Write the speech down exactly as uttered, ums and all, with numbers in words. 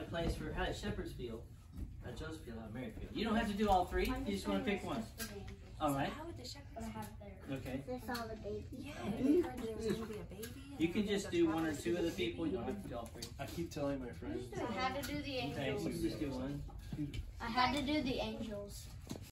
place for how did shepherds feel, how did Joseph feel, how Mary feel. You don't have to do all three. You just want to pick one. All right. How would the shepherds have there? Okay. They saw the baby. Yeah, they heard there was going to be a baby. You can just do one or two of the people. You don't have to do all three. I keep telling my friends. I had to do the Okay, angels. you can just do one. I had to do the angels.